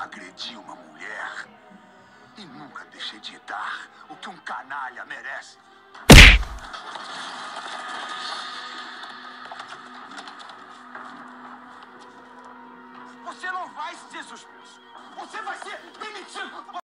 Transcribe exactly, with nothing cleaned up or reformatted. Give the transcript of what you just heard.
agredi uma mulher e nunca deixei de dar o que um canalha merece. Você não vai ser suspenso. Você vai ser demitido.